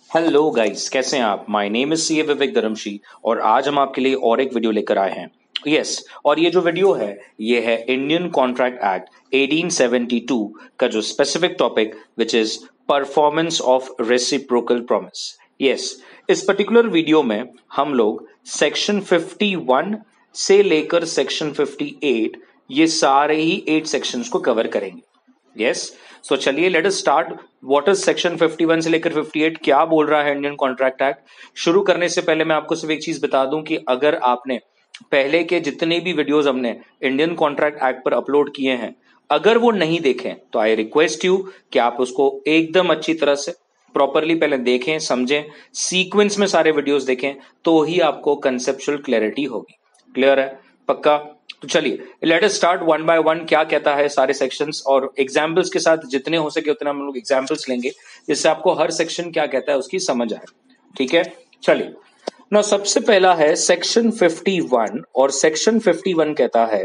Hello guys, कैसे हैं आप। My name is C A Vivek Dharamshi और आज हम आपके लिए और एक वीडियो लेकर आए हैं। यस, और ये जो वीडियो है ये है इंडियन कॉन्ट्रैक्ट एक्ट 1872 का जो specific topic which is performance of reciprocal promise. Yes, इस पर्टिकुलर वीडियो में हम लोग सेक्शन 51 से लेकर सेक्शन 58 ये सारे ही 8 सेक्शंस को कवर करेंगे। यस, सो चलिए let us start. What is section 51 से लेकर 58, क्या बोल रहा है इंडियन कॉन्ट्रैक्ट एक्ट। शुरू करने से पहले मैं आपको सिर्फ एक चीज बता दूं कि अगर आपने पहले के जितने भी वीडियोस हमने इंडियन कॉन्ट्रैक्ट एक्ट पर अपलोड किए हैं अगर वो नहीं देखें तो आई रिक्वेस्ट यू कि आप उसको एकदम अच्छी तरह से प्रॉपरली पहले देखें, समझें, सीक्वेंस में सारे वीडियोस देखें, तो ही आपको कंसेप्चुअल क्लैरिटी होगी। क्लियर है? पक्का? तो चलिए let us start one by one. क्या कहता है सारे सेक्शंस और एग्जांपल्स के साथ, जितने हो सके उतना हम लोग एग्जांपल्स लेंगे जिससे आपको हर सेक्शन क्या कहता है उसकी समझ आए। ठीक है, चलिए ना। सबसे पहला है सेक्शन 51 और सेक्शन 51 कहता है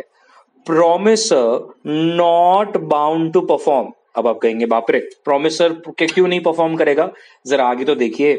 promisor not bound to perform. अब आप कहेंगे बाप रे, प्रोमिसर के क्यों नहीं परफॉर्म करेगा, जरा आगे तो देखिए।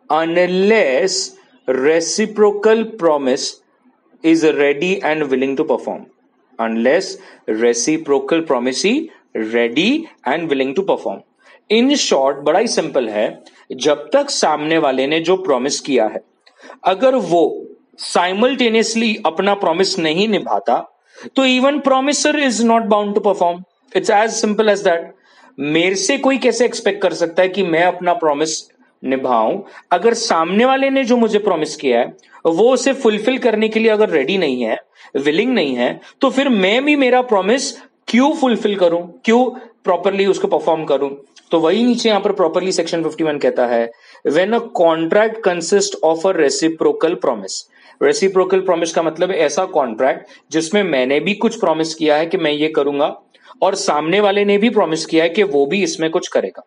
Unless reciprocal promise is ready and willing to perform. Unless reciprocal promisee ready and willing to perform. In short, बड़ा ही सिंपल है, जब तक सामने वाले ने जो प्रॉमिस किया है अगर वो साइमल्टेनियसली अपना प्रॉमिस नहीं निभाता तो even promisor is not bound to perform. It's as simple as that. मेरे से कोई कैसे एक्सपेक्ट कर सकता है कि मैं अपना प्रॉमिस निभाऊं अगर सामने वाले ने जो मुझे प्रॉमिस किया है वो उसे फुलफिल करने के लिए अगर रेडी नहीं है, विलिंग नहीं है, तो फिर मैं भी मेरा प्रॉमिस क्यों फुलफिल करूं, क्यों प्रॉपरली उसको परफॉर्म करूं। तो वही नीचे यहां पर प्रॉपरली सेक्शन 51 कहता है when a contract consist of a reciprocal promise. Reciprocal promise का मतलब है ऐसा कॉन्ट्रैक्ट जिसमें मैंने भी कुछ प्रॉमिस किया है कि मैं ये करूंगा और सामने वाले ने भी प्रॉमिस किया है कि वो भी इसमें कुछ करेगा,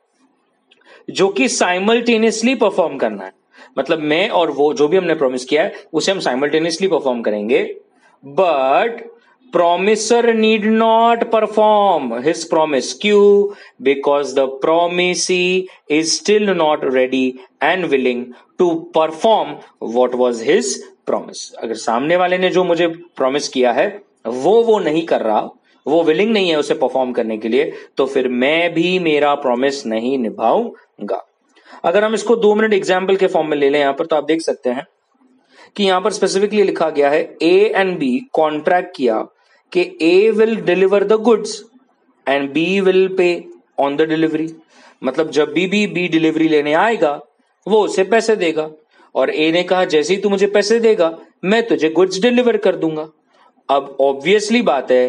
जो कि साइमल्टेनियसली परफॉर्म करना है। मतलब मैं और वो जो भी हमने प्रॉमिस किया है उसे हम साइमल्टेनियसली परफॉर्म करेंगे, but promisor need not perform his promise. क्यों? Because the promisee is still not ready and willing to perform what was his promise. अगर सामने वाले ने जो मुझे प्रॉमिस किया है वो नहीं कर रहा, वो विलिंग नहीं है उसे परफॉर्म करने के लिए, तो फिर मैं भी मेरा प्रॉमिस नहीं निभाऊंगा। अगर हम इसको 2 मिनट एग्जाम्पल के फॉर्म में ले लें यहां पर, तो आप देख सकते हैं कि यहां पर स्पेसिफिकली लिखा गया है ए एंड बी कॉन्ट्रैक्ट किया कि A will deliver the goods and B will pay on the delivery. मतलब जब भी बी डिलीवरी लेने आएगा वो उसे पैसे देगा और ए ने कहा जैसे ही तू मुझे पैसे देगा मैं तुझे गुड्स डिलीवर कर दूंगा। अब ऑब्वियसली बात है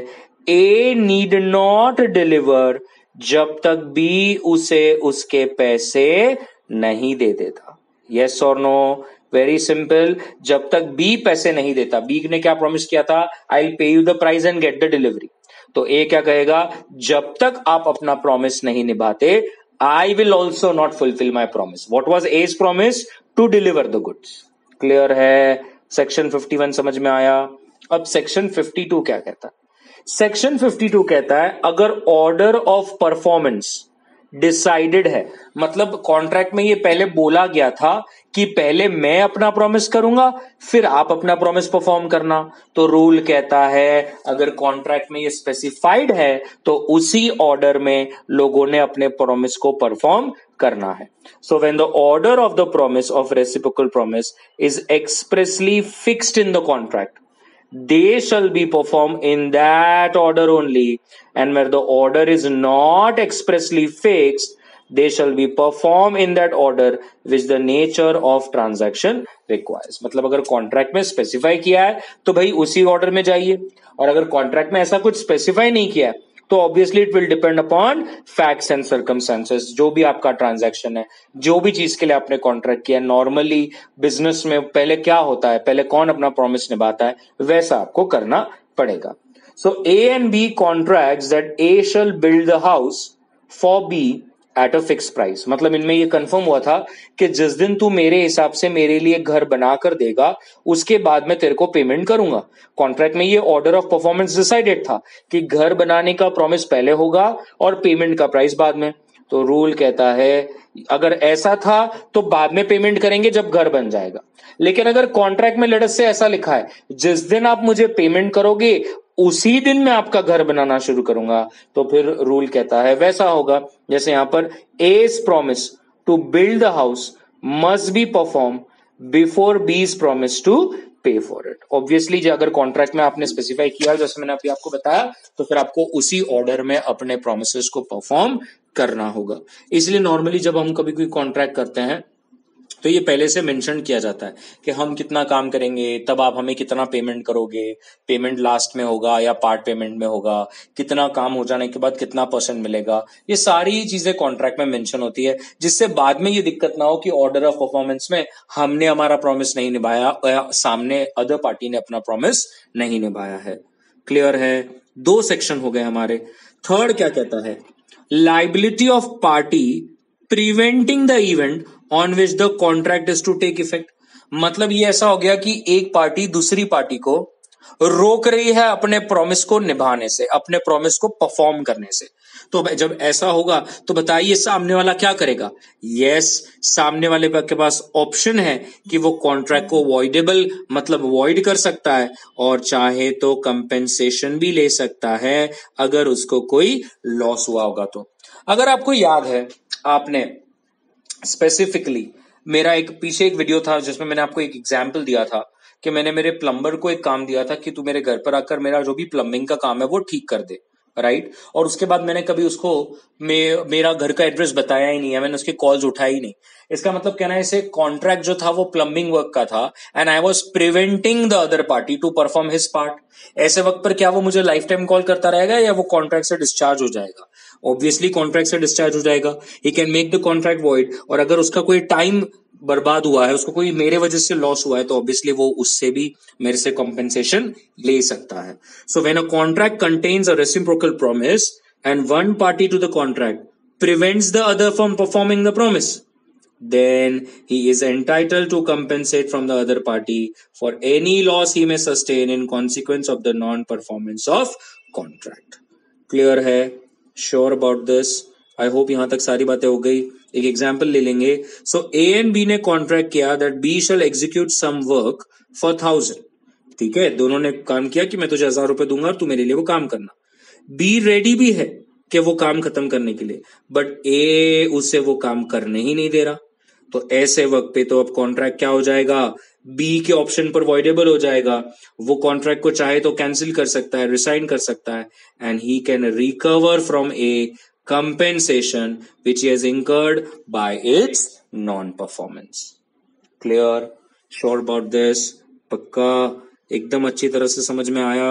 ए नीड नॉट डिलीवर जब तक बी उसे उसके पैसे नहीं दे देता। यस और नो? Very simple. जब तक बी पैसे नहीं देता, बी ने क्या प्रॉमिस किया था, I will pay you the price and get the delivery. तो ए क्या कहेगा, जब तक आप अपना प्रॉमिस नहीं निभाते I will also not fulfil my promise. What was as promise? To deliver the goods. Clear है? सेक्शन 51 समझ में आया। अब सेक्शन 52 क्या कहता है? सेक्शन 52 कहता है अगर ऑर्डर ऑफ परफॉर्मेंस डिसाइडेड है, मतलब कॉन्ट्रैक्ट में ये पहले बोला गया था कि पहले मैं अपना प्रॉमिस करूंगा फिर आप अपना प्रॉमिस परफॉर्म करना, तो रूल कहता है अगर कॉन्ट्रैक्ट में ये स्पेसिफाइड है तो उसी ऑर्डर में लोगों ने अपने प्रॉमिस को परफॉर्म करना है। So when the order of the promise of reciprocal promise is expressly fixed in the contract, they shall be performed in that order only, and where the order is not expressly fixed they shall be performed in that order which the nature of transaction requires। मतलब अगर contract में specify किया है तो भाई उसी order में जाइए, और अगर कॉन्ट्रैक्ट में ऐसा कुछ स्पेसिफाई नहीं किया है तो obviously it will depend upon facts and circumstances. जो भी आपका ट्रांजैक्शन है, जो भी चीज के लिए आपने कॉन्ट्रैक्ट किया, नॉर्मली बिजनेस में पहले क्या होता है, पहले कौन अपना प्रॉमिस निभाता है, वैसा आपको करना पड़ेगा। So A and B contracts that A shall build the house for B at a fix price. मतलब इनमें ये कंफर्म हुआ था कि जिस दिन तू मेरे हिसाब से मेरे लिए घर बना कर देगा उसके बाद मैं तेरे को पेमेंट करूंगा। कॉन्ट्रैक्ट में ये ऑर्डर ऑफ परफॉर्मेंस डिसाइडेड था कि घर बनाने का प्रॉमिस पहले होगा और पेमेंट का प्राइस बाद में। तो रूल कहता है अगर ऐसा था तो बाद में पेमेंट करेंगे जब घर बन जाएगा, लेकिन अगर कॉन्ट्रैक्ट में लेटर से ऐसा लिखा है जिस दिन आप मुझे पेमेंट करोगे उसी दिन मैं आपका घर बनाना शुरू करूंगा, तो फिर रूल कहता है वैसा होगा। जैसे यहां पर A's promise to build the house must be perform before B's promise to pay for it. Obviously अगर कॉन्ट्रैक्ट में आपने स्पेसिफाई किया जैसे मैंने अभी आपको बताया, तो फिर आपको उसी ऑर्डर में अपने प्रोमिसेस को परफॉर्म करना होगा। इसलिए नॉर्मली जब हम कभी कोई कॉन्ट्रैक्ट करते हैं तो ये पहले से मेंशन किया जाता है कि हम कितना काम करेंगे, तब आप हमें कितना पेमेंट करोगे, पेमेंट लास्ट में होगा या पार्ट पेमेंट में होगा, कितना काम हो जाने के बाद कितना परसेंट मिलेगा, ये सारी चीजें कॉन्ट्रैक्ट में मेंशन होती है, जिससे बाद में ये दिक्कत ना हो कि ऑर्डर ऑफ परफॉर्मेंस में हमने हमारा प्रॉमिस नहीं निभाया या सामने अदर पार्टी ने अपना प्रॉमिस नहीं निभाया है। क्लियर है? 2 सेक्शन हो गए हमारे। थर्ड क्या कहता है? Liability of party preventing the event on which the contract is to take effect. मतलब ये ऐसा हो गया कि एक पार्टी दूसरी पार्टी को रोक रही है अपने प्रॉमिस को निभाने से, अपने प्रॉमिस को परफॉर्म करने से। तो जब ऐसा होगा तो बताइए सामने वाला क्या करेगा? यस, सामने वाले के पास ऑप्शन है कि वो कॉन्ट्रैक्ट को वॉइडेबल मतलब वॉइड कर सकता है और चाहे तो कंपेंसेशन भी ले सकता है अगर उसको कोई लॉस हुआ होगा तो। अगर आपको याद है, आपने स्पेसिफिकली मेरा पीछे एक वीडियो था जिसमें मैंने आपको एक एग्जाम्पल दिया था कि मैंने मेरे प्लम्बर को एक काम दिया था कि तू मेरे घर पर आकर मेरा जो भी प्लम्बिंग का काम है वो ठीक कर दे, राइट? और उसके बाद मैंने कभी उसको मेरा घर का एड्रेस बताया ही नहीं है, मैंने उसके कॉल्स उठाई ही नहीं। इसका मतलब कहना है इसे कॉन्ट्रैक्ट जो था वो प्लम्बिंग वर्क का था and I was preventing the other party to perform his part. ऐसे वक्त पर क्या वो मुझे लाइफ टाइम कॉल करता रहेगा या वो कॉन्ट्रैक्ट से डिस्चार्ज हो जाएगा? ऑब्वियसली कॉन्ट्रैक्ट से डिस्चार्ज हो जाएगा। He can make the contract void, और अगर उसका कोई टाइम बर्बाद हुआ है, उसको कोई मेरे वजह से लॉस हुआ है, तो ऑब्वियसली वो उससे भी मेरे से कॉम्पेंसेशन ले सकता है। So when a contract contains a reciprocal promise and one party to the contract prevents the other from performing the promise, then he is entitled to compensate from the other party for any loss he may sustain in consequence of the non-performance of contract. Clear है? Sure about this? I hope यहां तक सारी बातें हो गई। एक example ले लेंगे। So A and B ने कॉन्ट्रैक्ट किया that B shall execute some work for 1000। ठीक है, दोनों ने काम किया कि मैं तुझे 1000 रुपए दूंगा और तू मेरे लिए वो काम करना। B रेडी भी है कि वो काम खत्म करने के लिए, बट A उसे वो काम करने ही नहीं दे रहा। तो ऐसे वक्त पे तो अब कॉन्ट्रैक्ट क्या हो जाएगा? बी के ऑप्शन पर वॉइडेबल हो जाएगा। वो कॉन्ट्रैक्ट को चाहे तो कैंसिल कर सकता है, रिसाइन कर सकता है, and he can recover from a compensation which he has incurred by its non performance. Clear? Sure about this? पक्का? एकदम अच्छी तरह से समझ में आया?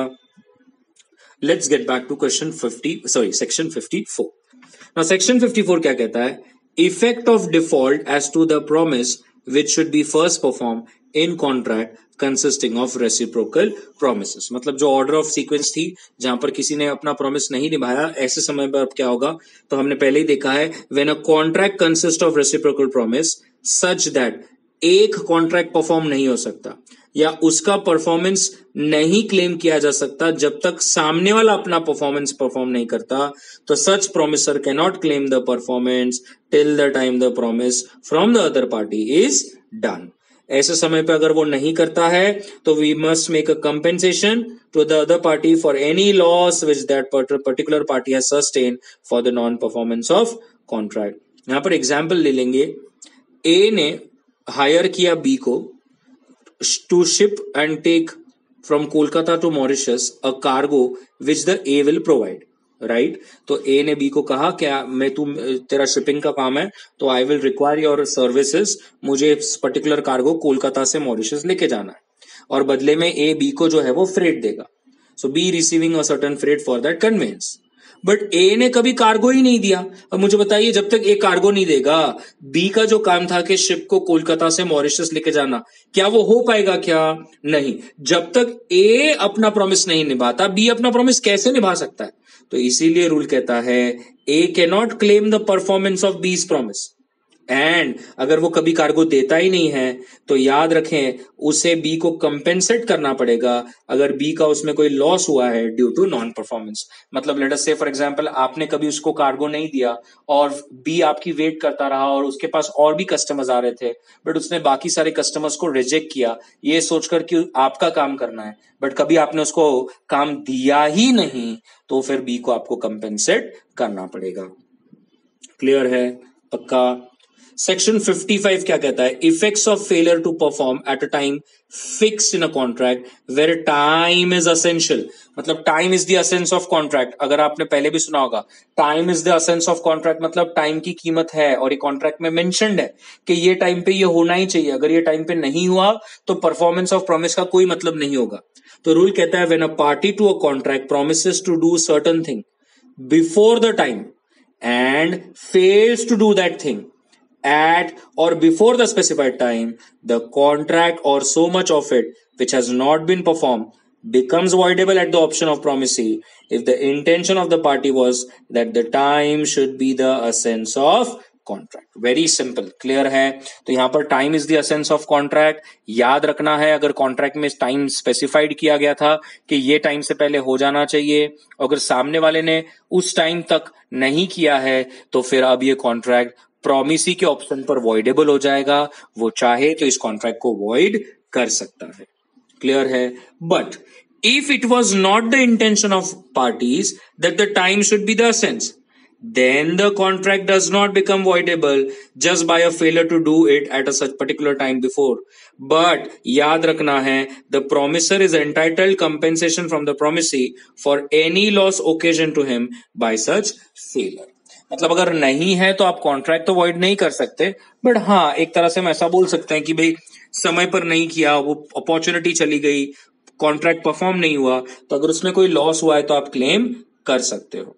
Let's get back to section 54। Now section 54 क्या कहता है? Effect of default as to the promise which should be first performed in contract consisting of reciprocal promises। मतलब जो ऑर्डर ऑफ सीक्वेंस थी जहां पर किसी ने अपना प्रॉमिस नहीं निभाया, ऐसे समय पर अब क्या होगा? तो हमने पहले ही देखा है when a contract consists of reciprocal promise such that एक कॉन्ट्रैक्ट परफॉर्म नहीं हो सकता या उसका परफॉर्मेंस नहीं क्लेम किया जा सकता जब तक सामने वाला अपना परफॉर्मेंस परफॉर्म नहीं करता, तो such promisor can not claim the performance till the time the promise from the other party is done. ऐसे समय पे अगर वो नहीं करता है तो we must make a compensation to the other party for any loss which that particular party has sustain for the non performance of contract. यहां पर एग्जाम्पल ले लेंगे। ए ने हायर किया बी को to ship and take from Kolkata to Mauritius a cargo which the A will provide, right? तो A ने B को कहा क्या मैं तेरा शिपिंग का काम है तो I will require your services, मुझे पर्टिकुलर कार्गो कोलकाता से मॉरिशस लेके जाना है, और बदले में ए बी को जो है वो फ्रेट देगा। So B receiving a certain freight for that conveyance, but A ने कभी कार्गो ही नहीं दिया। अब मुझे बताइए, जब तक ए कार्गो नहीं देगा, बी का जो काम था कि शिप को कोलकाता से मॉरिशस लेके जाना, क्या वो हो पाएगा? क्या नहीं। जब तक ए अपना प्रॉमिस नहीं निभाता, बी अपना प्रॉमिस कैसे निभा सकता है? तो इसीलिए रूल कहता है A can not claim the performance of B's promise and अगर वो कभी कार्गो देता ही नहीं है तो याद रखें उसे बी को कंपेंसेट करना पड़ेगा अगर बी का उसमें कोई लॉस हुआ है ड्यू टू नॉन परफॉर्मेंस। मतलब let us say for example आपने कभी उसको कार्गो नहीं दिया और बी आपकी वेट करता रहा और उसके पास और भी कस्टमर्स आ रहे थे बट उसने बाकी सारे कस्टमर्स को रिजेक्ट किया ये सोचकर कि आपका काम करना है बट कभी आपने उसको काम दिया ही नहीं तो फिर बी को आपको कंपेंसेट करना पड़ेगा। क्लियर है? पक्का? सेक्शन 55 क्या कहता है? Effects of failure to perform at a time fix in a contract where time is essential. मतलब time is the essence of contract. अगर आपने पहले भी सुना होगा time is the essence of contract मतलब टाइम की कीमत है और ये कॉन्ट्रैक्ट में मेंशन्ड है कि ये टाइम पे ये होना ही चाहिए। अगर ये टाइम पे नहीं हुआ तो परफॉर्मेंस ऑफ प्रॉमिस का कोई मतलब नहीं होगा। तो रूल कहता है when a party to a contract promises to do certain thing before the time and fails to do that thing at or before the specified time, the contract or so much of it which has not been performed becomes voidable at the option of promisee if the intention of the party was that the time should be the essence of contract. Very simple, clear है? तो यहां पर time is the essence of contract. याद रखना है अगर contract में time specified किया गया था कि ये टाइम से पहले हो जाना चाहिए, अगर सामने वाले ने उस टाइम तक नहीं किया है तो फिर अब ये कॉन्ट्रैक्ट प्रोमिसी के ऑप्शन पर वॉइडेबल हो जाएगा। वो चाहे तो इस कॉन्ट्रैक्ट को वॉइड कर सकता है। क्लियर है? But if it was not the intention of parties that the time should be the essence, then the contract does not become voidable just by a failure to do it at a such particular time before. But याद रखना है the promisor is entitled compensation from the promisee for any loss occasioned to him by such failure. मतलब अगर नहीं है तो आप contract तो वॉइड नहीं कर सकते बट हाँ एक तरह से हम ऐसा बोल सकते हैं कि भाई समय पर नहीं किया, वो अपॉर्चुनिटी चली गई, कॉन्ट्रैक्ट परफॉर्म नहीं हुआ तो अगर उसमें कोई लॉस हुआ है तो आप क्लेम कर सकते हो।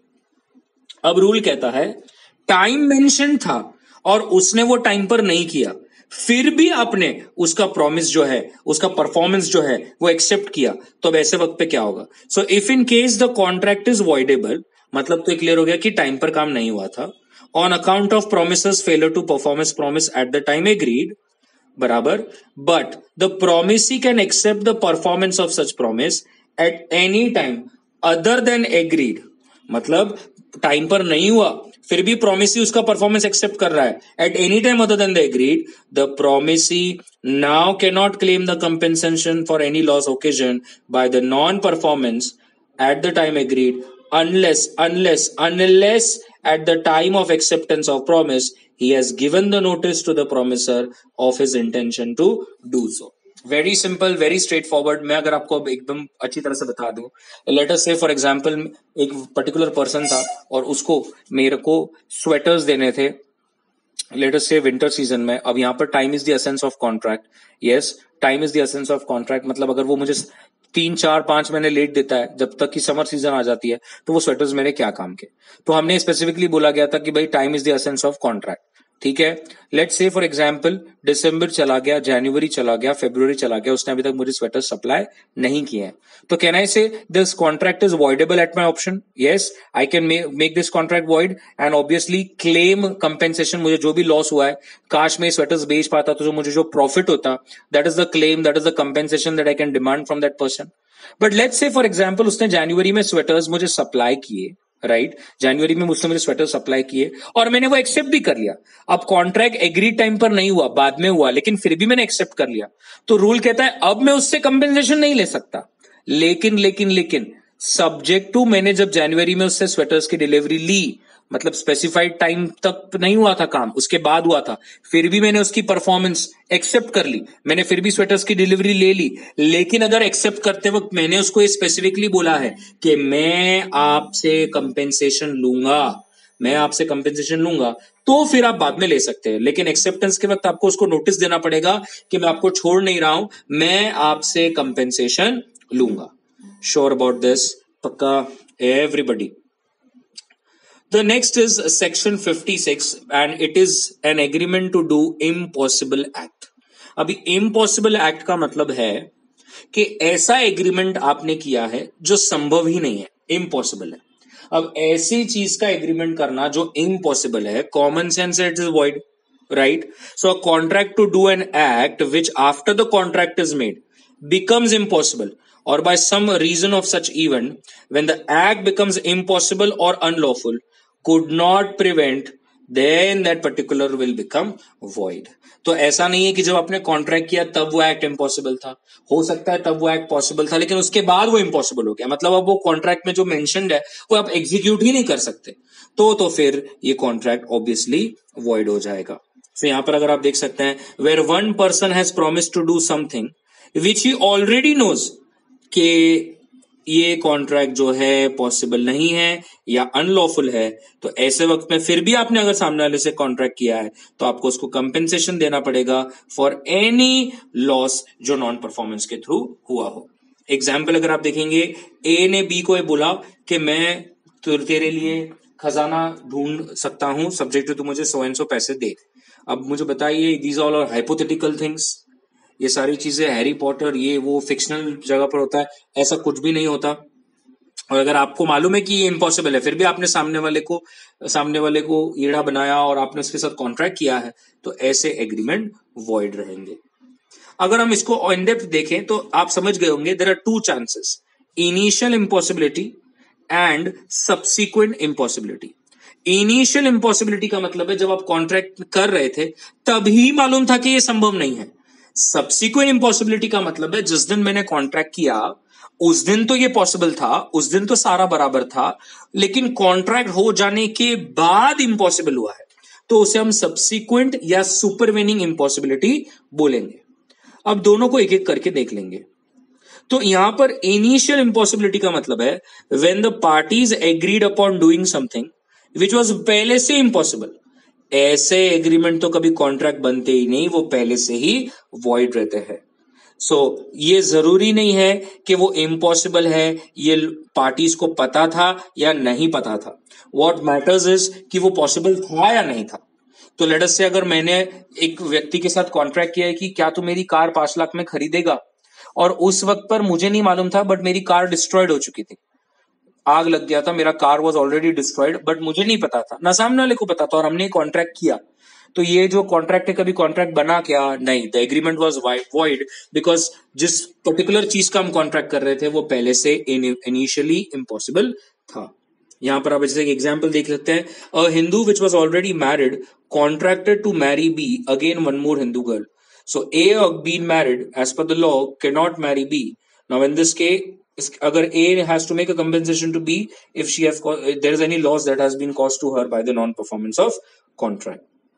अब रूल कहता है टाइम मेंशन था और उसने वो टाइम पर नहीं किया फिर भी आपने उसका प्रॉमिस जो है उसका परफॉर्मेंस जो है वो एक्सेप्ट किया तो अब ऐसे वक्त पे क्या होगा? So if in case the contract is voidable मतलब तो क्लियर हो गया कि टाइम पर काम नहीं हुआ था on account of promise failure to performance promise at the time agreed बराबर, but the promisee can accept the performance of such promise at any time other than agreed. मतलब टाइम पर नहीं हुआ फिर भी प्रोमिसी उसका परफॉर्मेंस एक्सेप्ट कर रहा है at any time other than the agreed, the promisee now can not claim the compensation for any loss occasion by the non performance at the time agreed unless at the time of acceptance of promise he has given the notice to the promisor of his intention to do so. Very simple, very straightforward. मैं अगर आपको अब एकदम अच्छी तरह से बता दूं, let us say for example एक पर्टिकुलर पर्सन था और उसको मेरे को स्वेटर्स देने थे लेट अस से विंटर सीजन में। अब यहाँ पर time is the essence of contract. Yes, time is the essence of contract मतलब अगर वो मुझे 3 4 5 महीने लेट देता है जब तक कि समर सीजन आ जाती है तो वो स्वेटर्स मेरे क्या काम के? तो हमने स्पेसिफिकली बोला गया था कि भाई time is the essence of contract. ठीक है, लेट्स से फॉर एग्जांपल दिसंबर चला गया, जनवरी चला गया, फरवरी चला गया, उसने अभी तक मुझे स्वेटर सप्लाई नहीं किए हैं तो can I say this contract is voidable at my option? Yes, I can make this contract void and obviously claim compensation. मुझे जो भी लॉस हुआ है, काश में स्वेटर्स बेच पाता तो मुझे जो प्रॉफिट होता that is the claim, that is the compensation that I can demand from that person. But let's say for example उसने जनवरी में स्वेटर्स मुझे सप्लाई किए, राइट, जनवरी में मुझसे मुझे स्वेटर सप्लाई किए और मैंने वो एक्सेप्ट भी कर लिया। अब कॉन्ट्रैक्ट एग्री टाइम पर नहीं हुआ, बाद में हुआ, लेकिन फिर भी मैंने एक्सेप्ट कर लिया तो रूल कहता है अब मैं उससे कंपेंसेशन नहीं ले सकता। लेकिन सब्जेक्ट टू मैंने जब जनवरी में उससे स्वेटर्स की डिलीवरी ली, मतलब स्पेसिफाइड टाइम तक नहीं हुआ था काम, उसके बाद हुआ था, फिर भी मैंने उसकी परफॉर्मेंस एक्सेप्ट कर ली, मैंने फिर भी स्वेटर्स की डिलीवरी ले ली। लेकिन अगर एक्सेप्ट करते वक्त मैंने उसको ये स्पेसिफिकली बोला है कि मैं आपसे कंपेंसेशन लूंगा, मैं आपसे कंपेंसेशन लूंगा, तो फिर आप बाद में ले सकते हैं। लेकिन एक्सेप्टेंस के वक्त आपको उसको नोटिस देना पड़ेगा कि मैं आपको छोड़ नहीं रहा हूं, मैं आपसे कंपेंसेशन लूंगा। Sure about this? पक्का? Everybody? The next is section 56 and it is an agreement to do impossible act. अभी impossible act का मतलब है कि ऐसा एग्रीमेंट आपने किया है जो संभव ही नहीं है, इम्पॉसिबल है। अब ऐसी चीज का एग्रीमेंट करना जो इम्पॉसिबल है, common sense it is void. right? So a contract to do an act which after the contract is made becomes impossible, or by some reason of such event, when the act becomes impossible or unlawful, could not prevent, then that particular will become void. तो ऐसा नहीं है कि जब आपने contract किया तब वो एक्ट इम्पॉसिबल था, हो सकता है तब वो एक्ट पॉसिबल था लेकिन उसके बाद वो इम्पॉसिबल हो गया, मतलब अब वो कॉन्ट्रैक्ट में जो मेंशन्ड है वो आप एग्जीक्यूट ही नहीं कर सकते, तो फिर ये कॉन्ट्रैक्ट ऑब्वियसली वॉइड हो जाएगा. तो यहां पर अगर आप देख सकते हैं, where one person has promise to do something which he already knows कि ये कॉन्ट्रैक्ट जो है पॉसिबल नहीं है या अनलॉफुल है, तो ऐसे वक्त में फिर भी आपने अगर सामने वाले से कॉन्ट्रैक्ट किया है तो आपको उसको कंपेंसेशन देना पड़ेगा फॉर एनी लॉस जो नॉन परफॉर्मेंस के थ्रू हुआ हो. एग्जाम्पल अगर आप देखेंगे, ए ने बी को बोला कि मैं तेरे लिए खजाना ढूंढ सकता हूं सब्जेक्ट टू तू मुझे 100 एंड 100 पैसे दे. अब मुझे बताइए, these all are hypothetical things, ये सारी चीजें हैरी पॉटर ये वो फिक्शनल जगह पर होता है, ऐसा कुछ भी नहीं होता. और अगर आपको मालूम है कि ये इम्पॉसिबल है फिर भी आपने सामने वाले को ईड़ा बनाया और आपने उसके साथ कॉन्ट्रैक्ट किया है, तो ऐसे एग्रीमेंट वॉइड रहेंगे. अगर हम इसको इन डेप्थ देखें तो आप समझ गए होंगे, there are two chances, initial impossibility and subsequent impossibility. Initial impossibility का मतलब है जब आप कॉन्ट्रैक्ट कर रहे थे तभी मालूम था कि ये संभव नहीं है. सब्सिक्वेंट इम्पॉसिबिलिटी का मतलब है जिस दिन मैंने कॉन्ट्रैक्ट किया उस दिन तो ये पॉसिबल था, उस दिन तो सारा बराबर था, लेकिन कॉन्ट्रैक्ट हो जाने के बाद इम्पॉसिबल हुआ है, तो उसे हम सब्सिक्वेंट या सुपरवेनिंग इम्पॉसिबिलिटी बोलेंगे. अब दोनों को एक एक करके देख लेंगे. तो यहां पर इनिशियल इम्पॉसिबिलिटी का मतलब है when the parties agreed upon doing something which was पहले से इम्पॉसिबल. ऐसे एग्रीमेंट तो कभी कॉन्ट्रैक्ट बनते ही नहीं, वो पहले से ही वॉइड रहते हैं. सो ये जरूरी नहीं है कि वो इम्पॉसिबल है, ये पार्टीज को पता था या नहीं पता था. व्हाट मैटर्स इज कि वो पॉसिबल था या नहीं था. तो लेट अस से अगर मैंने एक व्यक्ति के साथ कॉन्ट्रैक्ट किया है कि क्या तू मेरी कार 5 लाख में खरीदेगा, और उस वक्त पर मुझे नहीं मालूम था बट मेरी कार डिस्ट्रॉयड हो चुकी थी, आग लग गया था, मेरा car was already destroyed, but मुझे नहीं पता था, ना सामने वाले को पता था, और हमने कॉन्ट्रैक्ट किया, तो ये जो कॉन्ट्रैक्ट है कभी कॉन्ट्रैक्ट बना क्या? नहीं, the agreement was void because जिस पर्टिकुलर चीज का हम कॉन्ट्रैक्ट कर रहे थे वो पहले से इनिशियली इम्पॉसिबल था. यहां पर आप जैसे एग्जाम्पल देख सकते हैं, a Hindu which was already married contracted to marry B again one more Hindu girl. So A being married as per the law cannot marry B. Now in this case, अगर A has to make a compensation to B if she have there is any loss that has been caused to her by the non-performance of contract.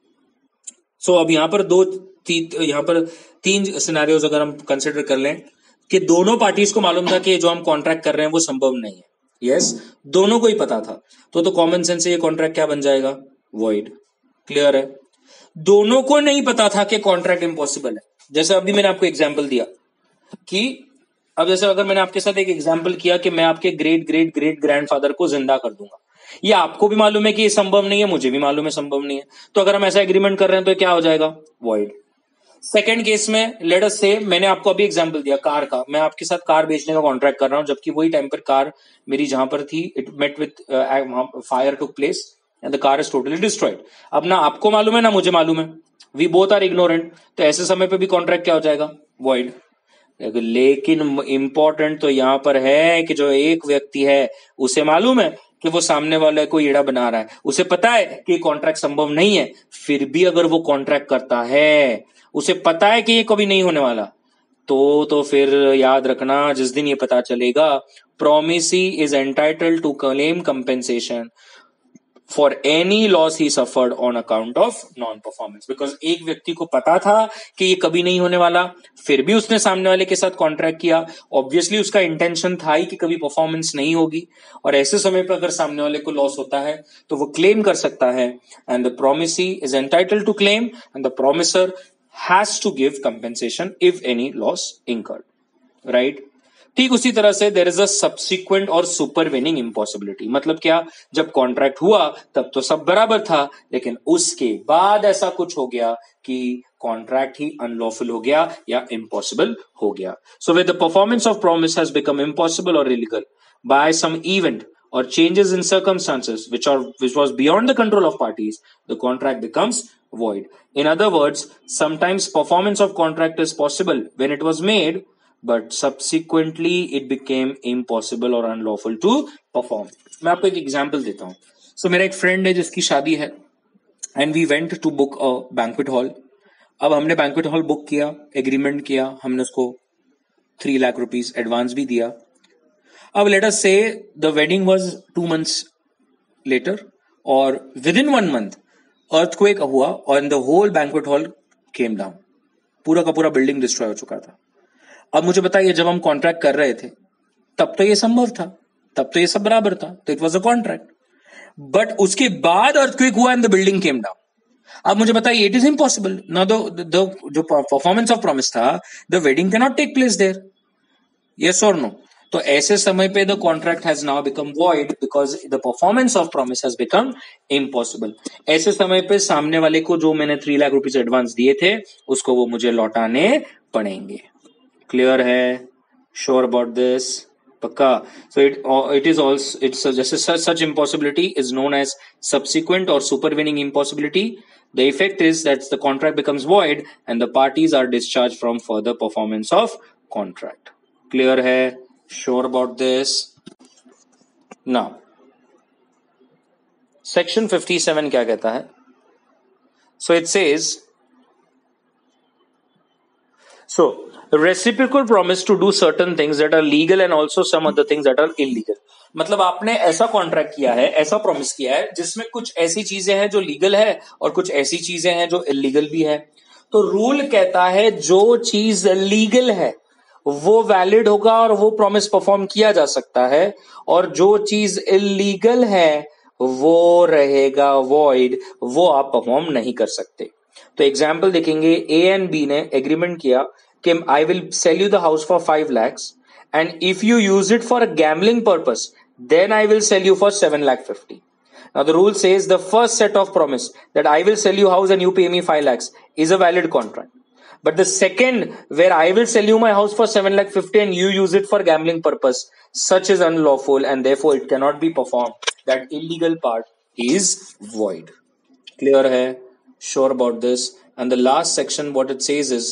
So अब यहाँ पर तीन scenarios अगर हम consider कर लें कि दोनों पार्टीज को मालूम था कि जो हम कॉन्ट्रैक्ट कर रहे हैं वो संभव नहीं है. यस, दोनों को ही पता था, तो कॉमन सेंस से ये कॉन्ट्रैक्ट क्या बन जाएगा? वॉइड. क्लियर है? दोनों को नहीं पता था कि कॉन्ट्रैक्ट इम्पॉसिबल है. जैसे अभी मैंने आपको एग्जांपल दिया कि अब जैसे अगर मैंने आपके साथ एक एग्जांपल किया कि मैं आपके ग्रेट ग्रेट ग्रेट ग्रैंडफादर को जिंदा कर दूंगा, ये आपको भी मालूम है कि ये संभव नहीं है, मुझे भी मालूम है संभव नहीं है, तो अगर हम ऐसा एग्रीमेंट कर रहे हैं तो क्या हो जाएगा? वॉइड. सेकंड केस में लेट अस से मैंने आपको अभी एग्जांपल दिया कार का, मैं आपके साथ कार बेचने का कॉन्ट्रैक्ट कर रहा हूं, जबकि वही टाइम पर कार मेरी जहां पर थी it met with fire took place and the car is totally destroyed. अब ना आपको मालूम है ना मुझे मालूम है, we both are ignorant, तो ऐसे समय पे भी कॉन्ट्रैक्ट क्या हो जाएगा? void. लेकिन इंपॉर्टेंट तो यहां पर है कि जो एक व्यक्ति है उसे मालूम है कि वो सामने वाले को ईड़ा बना रहा है, उसे पता है कि कॉन्ट्रैक्ट संभव नहीं है, फिर भी अगर वो कॉन्ट्रैक्ट करता है, उसे पता है कि ये कभी नहीं होने वाला, तो फिर याद रखना, जिस दिन ये पता चलेगा, promisee is entitled to claim compensation for any loss he suffered on account of non-performance. Because एक व्यक्ति को पता था कि ये कभी नहीं होने वाला, फिर भी उसने सामने वाले के साथ कॉन्ट्रैक्ट किया, ऑब्वियसली उसका इंटेंशन था ही कि कभी परफॉर्मेंस नहीं होगी, और ऐसे समय पर अगर सामने वाले को लॉस होता है तो वो क्लेम कर सकता है, and the promisee is entitled to claim and the promisor has to give compensation if any loss incurred. Right? ठीक उसी तरह से देयर इज अ सब्सिक्वेंट और सुपरवेनिंग इम्पॉसिबिलिटी. मतलब क्या? जब कॉन्ट्रैक्ट हुआ तब तो सब बराबर था, लेकिन उसके बाद ऐसा कुछ हो गया कि कॉन्ट्रैक्ट ही अनलॉफुल हो गया या इम्पॉसिबल हो गया. So where the performance of promise has become impossible और illegal by some event or changes in circumstances which was beyond the control of parties, the contract becomes void. In other words, sometimes performance of contract is possible when it was made, but subsequently it became impossible or unlawful to perform. मैं आपको एक example देता हूं. So मेरा एक friend है जिसकी शादी है, and we went to book a banquet hall. अब हमने बैंक्वेट हॉल बुक किया, एग्रीमेंट किया, हमने उसको 3 लाख रुपीज एडवांस भी दिया. अब let us say the wedding was 2 months later, और विद इन 1 month अर्थक्वेक हुआ और the whole banquet hall came down. पूरा का पूरा बिल्डिंग डिस्ट्रॉय हो चुका था. अब मुझे बताइए, जब हम कॉन्ट्रैक्ट कर रहे थे तब तो ये संभव था, तब तो ये सब बराबर था, तो it was a contract. But उसके बाद अर्थक्वेक हुआ and the building came down. अब मुझे बताइए, इट इज इम्पॉसिबल ना. जो परफॉर्मेंस ऑफ प्रॉमिस था, the wedding can not take place there. Yes और नो? तो ऐसे समय पे the contract has now become void because the performance of promise has become impossible. ऐसे समय पे सामने वाले को जो मैंने 3 लाख रुपीज एडवांस दिए थे उसको वो मुझे लौटाने पड़ेंगे. क्लियर है? Sure about this? पक्का? So it is also it's जैसे such impossibility is known as subsequent और supervening impossibility. The effect is that the contract becomes void and the parties are discharged from further performance of contract. Clear है? Sure about this? Now, section 57 क्या कहता है? So it says, so reciprocal promise to do certain things that are legal and also some other things that are illegal. मतलब आपने ऐसा contract किया है, ऐसा प्रॉमिस किया है जिसमें कुछ ऐसी चीजें हैं जो लीगल है और कुछ ऐसी चीजें हैं जो इलीगल भी है. तो रूल कहता है जो चीज लीगल है वो वैलिड होगा और वो प्रॉमिस परफॉर्म किया जा सकता है, और जो चीज इलीगल है वो रहेगा वॉइड, वो आप परफॉर्म नहीं कर सकते. तो एग्जाम्पल देखेंगे, ए एंड बी ने एग्रीमेंट किया कि I will sell you the house for 5 lakhs and if you use it for a gambling purpose then I will sell you for 7,50,000. Now the rule says the first set of promise that I will sell you house and you pay me 5 lakhs is a valid contract, but the second where I will sell you my house for 7,50,000 and you use it for gambling purpose, such is unlawful and therefore it cannot be performed. That illegal part is void. Clear hai? Sure about this? And the last section what it says is,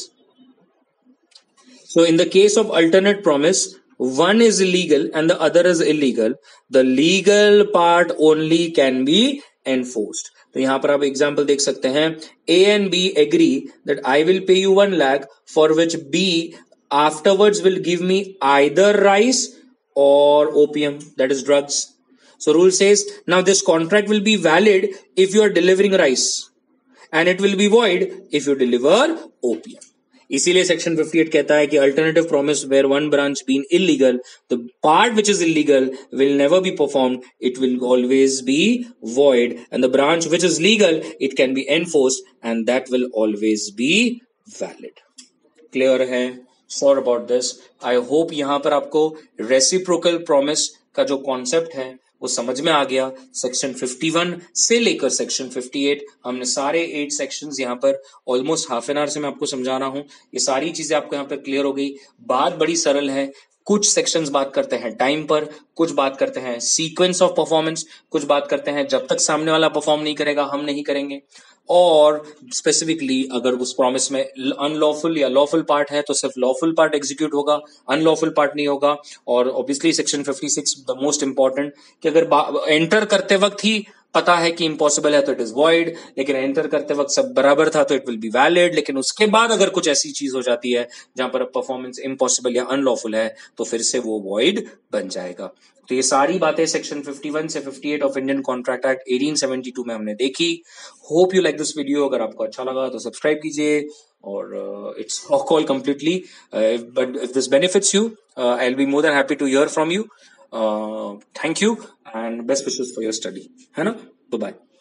so in the case of alternate promise, one is legal and the other is illegal, the legal part only can be enforced. तो यहां पर आप example देख सकते हैं, A and B agree that I will pay you 1 lakh for which B afterwards will give me either rice or opium, that is drugs. So rule says now this contract will be valid if you are delivering rice and it will be void if you deliver opium. इसीलिए section 58 कहता है कि alternative promise where one branch been illegal, the part which is illegal will never be performed, it will always be void, and the branch which is legal it can be enforced and that will always be valid. Clear है? Sure about this? I hope यहां पर आपको reciprocal promise का जो concept है वो समझ में आ गया. सेक्शन 51 से लेकर सेक्शन 58 हमने सारे 8 सेक्शंस यहाँ पर ऑलमोस्ट हाफ एन आवर से मैं आपको समझा रहा हूं. ये सारी चीजें आपको यहाँ पर क्लियर हो गई. बात बड़ी सरल है. कुछ सेक्शंस बात करते हैं टाइम पर, कुछ बात करते हैं सीक्वेंस ऑफ परफॉर्मेंस, कुछ बात करते हैं जब तक सामने वाला परफॉर्म नहीं करेगा हम नहीं करेंगे, और स्पेसिफिकली अगर उस प्रॉमिस में अनलॉफुल या लॉफुल पार्ट है तो सिर्फ लॉफुल पार्ट एग्जीक्यूट होगा, अनलॉफुल पार्ट नहीं होगा. और obviously section 56 the most important कि अगर एंटर करते वक्त ही पता है कि इम्पॉसिबल है तो इट इज वॉइड, लेकिन एंटर करते वक्त सब बराबर था तो इट विल बी वैलिड, लेकिन उसके बाद अगर कुछ ऐसी चीज हो जाती है जहां पर परफॉर्मेंस इम्पॉसिबल या अनलॉफुल है तो फिर से वो वॉइड बन जाएगा. तो ये सारी बातें सेक्शन 51 से 58 ऑफ इंडियन कॉन्ट्रैक्ट एक्ट 1872 में हमने देखी. Hope you like this video. अगर आपको अच्छा लगा तो सब्सक्राइब कीजिए, और it's call completely, but if this benefits you I will be more than happy to hear from you. Thank you and best wishes for your study. है ना? Bye.